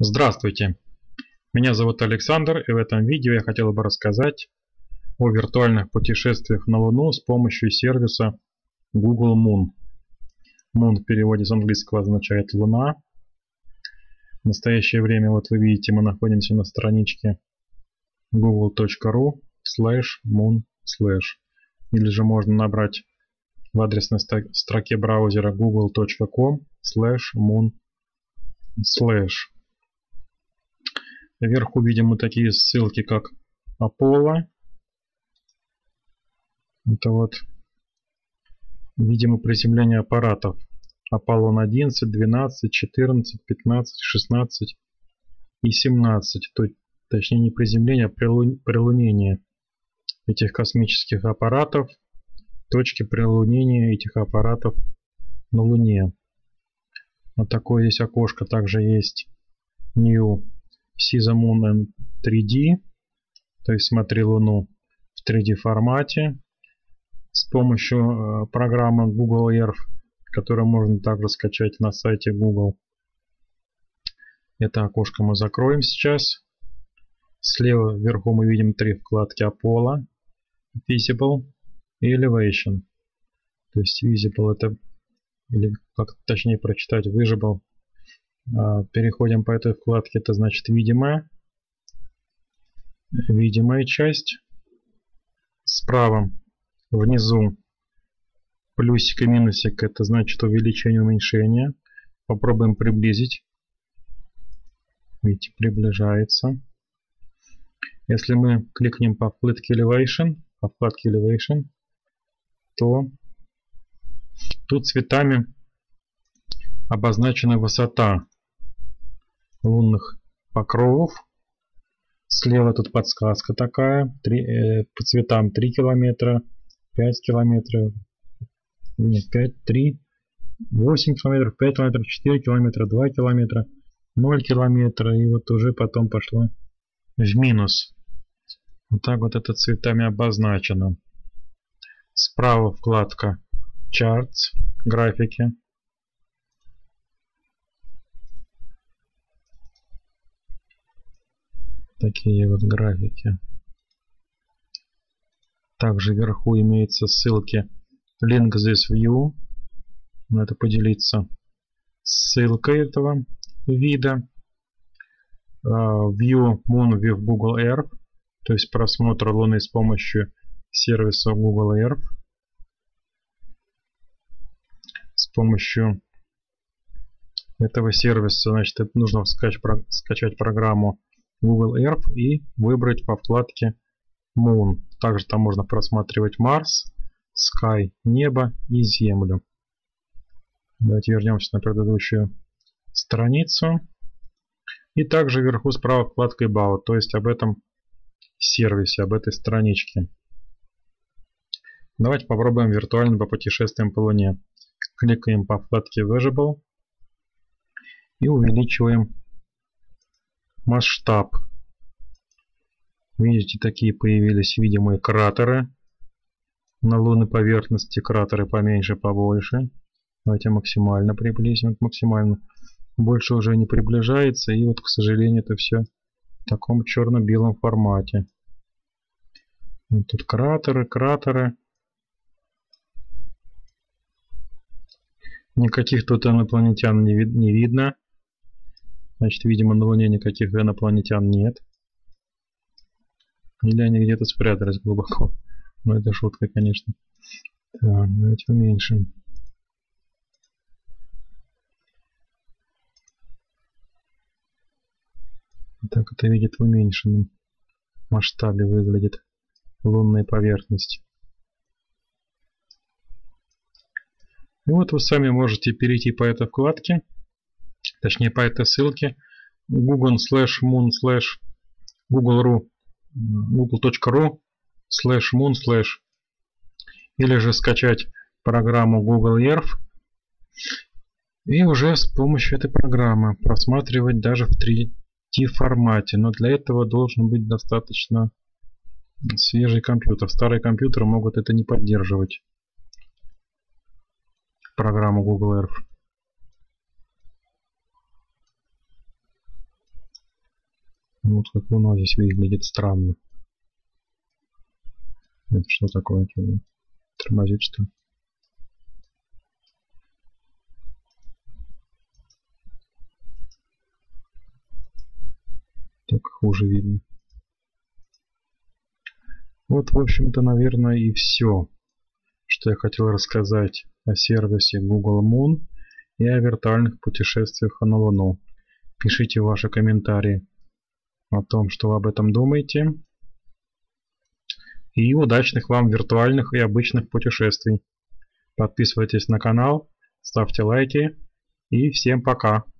Здравствуйте, меня зовут Александр, и в этом видео я хотел бы рассказать о виртуальных путешествиях на Луну с помощью сервиса Google Moon. Moon в переводе с английского означает «Луна». В настоящее время, вот вы видите, мы находимся на страничке google.ru/moon/. Или же можно набрать в адресной строке браузера google.com/moon/. Вверху видим мы такие ссылки, как Apollo. Это вот видимо приземление аппаратов Аполлон 11, 12, 14, 15, 16 и 17. Точнее не приземление, а прилунение этих космических аппаратов, точки прилунения этих аппаратов на Луне. Вот такое здесь окошко. Также есть New See the Moon in 3D, то есть смотри Луну в 3D формате с помощью программы Google Earth, которую можно также скачать на сайте Google. Это окошко мы закроем сейчас. Слева вверху мы видим три вкладки Apollo, Visible и Elevation. То есть Visible это, или как точнее прочитать, Visible. Переходим по этой вкладке, это значит видимая часть. Справа внизу плюсик и минусик, это значит увеличение, уменьшение. Попробуем приблизить. Видите, приближается. Если мы кликнем по вкладке Elevation, то тут цветами обозначена высота лунных покровов. Слева тут подсказка такая, по цветам 3 километра, 5 километров, нет, 5, 3, 8 километров, 5 километров, 4 километра, 2 километра, 0 километра, и вот уже потом пошло в минус. Вот так вот это цветами обозначено. Справа вкладка Charts, графики. Такие вот графики. Также вверху имеются ссылки Link this view. Надо поделиться ссылкой этого вида. View Moon with Google Earth. То есть просмотр Луны с помощью сервиса Google Earth. С помощью этого сервиса, значит, нужно скачать программу Google Earth и выбрать по вкладке Moon. Также там можно просматривать Марс, Sky, небо и Землю. Давайте вернемся на предыдущую страницу. И также вверху справа вкладка About, то есть об этом сервисе, об этой страничке. Давайте попробуем виртуально попутешествуем по Луне. Кликаем по вкладке Visible и увеличиваем масштаб. Видите, такие появились видимые кратеры на лунной поверхности. Кратеры поменьше, побольше. Давайте максимально приблизим. Максимально. Больше уже не приближается. И вот, к сожалению, это все в таком черно-белом формате. Вот тут кратеры. Никаких тут инопланетян не видно. Значит, видимо, на Луне никаких инопланетян нет. Или они где-то спрятались глубоко. Но это шутка, конечно. Так, давайте уменьшим. Так это видит в уменьшенном масштабе выглядит лунная поверхность. И вот вы сами можете перейти по этой вкладке. Точнее по этой ссылке google.ru/moon/ или же скачать программу Google Earth и уже с помощью этой программы просматривать даже в 3D формате. Но для этого должен быть достаточно свежий компьютер. Старые компьютеры могут это не поддерживать. Программу Google Earth. Вот как у нас здесь выглядит странно. Это что такое? Тормозит, что ли? Так хуже видно. Вот, в общем-то, наверное, и все, что я хотел рассказать о сервисе Google Moon и о виртуальных путешествиях на Луну. Пишите ваши комментарии о том, что вы об этом думаете. И удачных вам виртуальных и обычных путешествий. Подписывайтесь на канал, ставьте лайки и всем пока.